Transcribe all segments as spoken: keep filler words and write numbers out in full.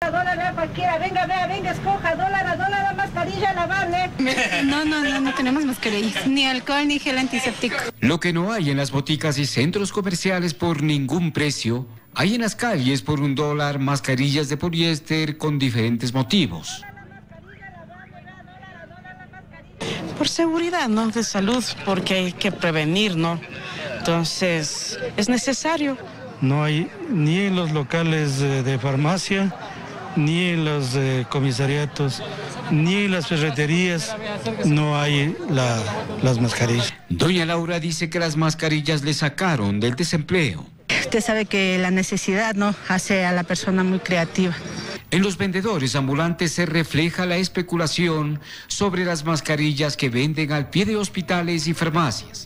a dólar, vea cualquiera, venga, vea, venga, escoja, dólar a dólar, a mascarilla lavable. No, no, no, no tenemos mascarillas, ni alcohol ni gel antiséptico. Lo que no hay en las boticas y centros comerciales por ningún precio, hay en las calles por un dólar mascarillas de poliéster con diferentes motivos. Por seguridad, ¿no? De salud, porque hay que prevenir, ¿no? Entonces, es necesario. No hay ni en los locales de, de farmacia, ni en los eh, comisariatos, ni en las ferreterías, no hay la, las mascarillas. Doña Laura dice que las mascarillas le sacaron del desempleo. Usted sabe que la necesidad, ¿no?, hace a la persona muy creativa. En los vendedores ambulantes se refleja la especulación sobre las mascarillas que venden al pie de hospitales y farmacias.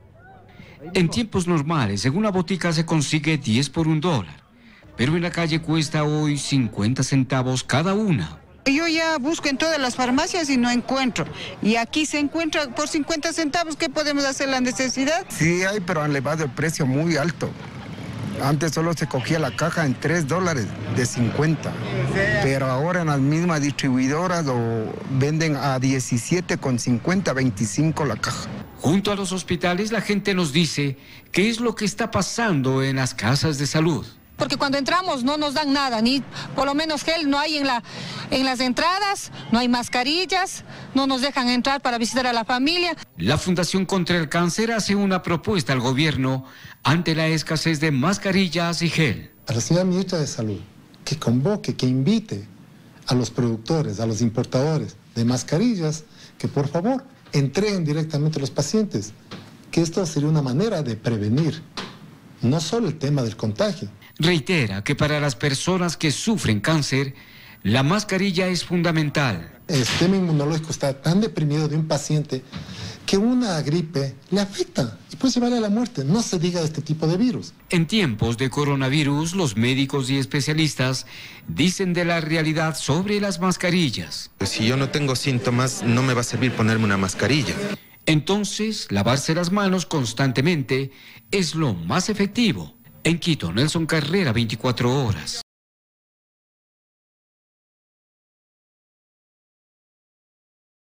En tiempos normales, en una botica se consigue diez por un dólar, pero en la calle cuesta hoy cincuenta centavos cada una. Yo ya busco en todas las farmacias y no encuentro. Y aquí se encuentra por cincuenta centavos. ¿Qué podemos hacer? ¿La necesidad? Sí hay, pero han elevado el precio muy alto. Antes solo se cogía la caja en tres dólares de cincuenta, pero ahora en las mismas distribuidoras lo venden a diecisiete con cincuenta, veinticinco la caja. Junto a los hospitales la gente nos dice qué es lo que está pasando en las casas de salud. Porque cuando entramos no nos dan nada, ni por lo menos gel no hay en, la, en las entradas, no hay mascarillas, no nos dejan entrar para visitar a la familia. La Fundación contra el Cáncer hace una propuesta al gobierno ante la escasez de mascarillas y gel. A la señora ministra de Salud, que convoque, que invite a los productores, a los importadores de mascarillas, que por favor entreguen directamente a los pacientes, que esto sería una manera de prevenir no solo el tema del contagio. Reitera que para las personas que sufren cáncer, la mascarilla es fundamental. El sistema inmunológico está tan deprimido de un paciente que una gripe le afecta y puede llevarle a la muerte. No se diga de este tipo de virus. En tiempos de coronavirus, los médicos y especialistas dicen de la realidad sobre las mascarillas. Si yo no tengo síntomas, no me va a servir ponerme una mascarilla. Entonces, lavarse las manos constantemente es lo más efectivo. En Quito, Nelson Carrera, veinticuatro horas.